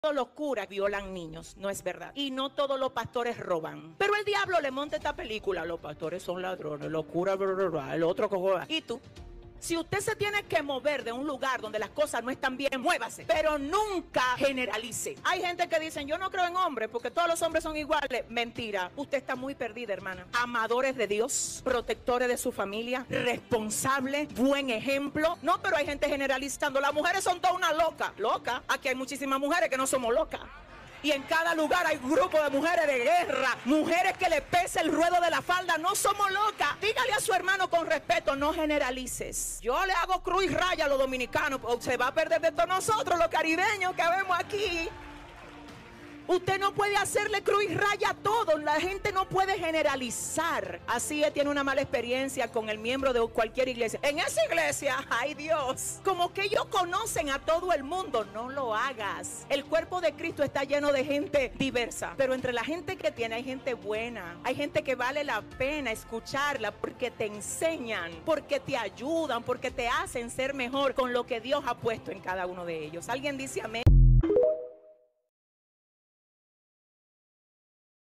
todos los curas violan niños, no es verdad. Y no todos los pastores roban. Pero el diablo le monta esta película. Los pastores son ladrones, los curas, el otro cojo. ¿Y tú? Si usted se tiene que mover de un lugar donde las cosas no están bien, muévase. Pero nunca generalice. Hay gente que dicen, yo no creo en hombres porque todos los hombres son iguales. Mentira. Usted está muy perdida, hermana. Amadores de Dios, protectores de su familia, responsables, buen ejemplo. No, pero hay gente generalizando. Las mujeres son todas una loca. Loca. Aquí hay muchísimas mujeres que no somos locas. Y en cada lugar hay grupos de mujeres de guerra, mujeres que le pesa el ruedo de la falda. No somos locas. Dígale a su hermano con respeto, no generalices. Yo le hago cruz y raya a los dominicanos, se va a perder de todos nosotros, los caribeños que vemos aquí. Usted no puede hacerle cruz y raya a todo. La gente no puede generalizar. Así tiene una mala experiencia con el miembro de cualquier iglesia. En esa iglesia, ay Dios, como que ellos conocen a todo el mundo. No lo hagas. El cuerpo de Cristo está lleno de gente diversa. Pero entre la gente que tiene hay gente buena. Hay gente que vale la pena escucharla porque te enseñan, porque te ayudan, porque te hacen ser mejor con lo que Dios ha puesto en cada uno de ellos. ¿Alguien dice amén?